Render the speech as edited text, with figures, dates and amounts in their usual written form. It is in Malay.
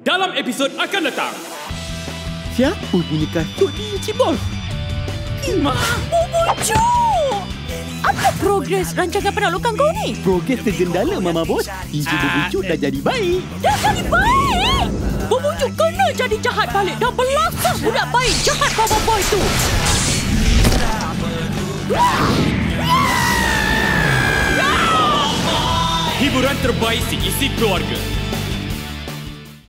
dalam episod akan datang. Siapa punya kasut ni, Encik Bos? Bobojo! Apa progres rancangan penaklukan kau ni? Progres tergendala, Mama Bos. Encik Bobojo dah jadi baik. Dah jadi baik! Bobojo kena jadi jahat balik dan belasah budak baik jahat Baba Boy tu. Hiburan terbaik si isi keluarga.